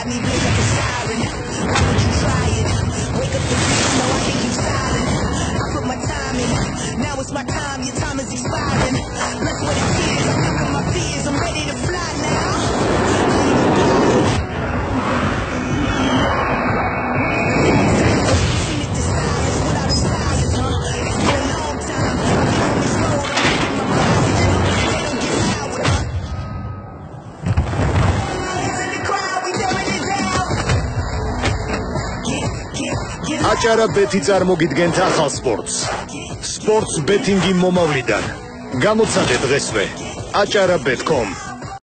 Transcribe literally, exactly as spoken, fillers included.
got me lit like a siren. Why would you try it? Wake up the beat, no, I can't keep silent. I put my time in. Now it's my time, your time is expiring. Look what it is, I'm living my fears. I'm ready to fly now. Adjarabeti წარმოგიდგენთ ახალ სპორტს. სპორტს ბეტინგი მომავლიდან. გამოცადეთ დღესვე. adjarabet dot com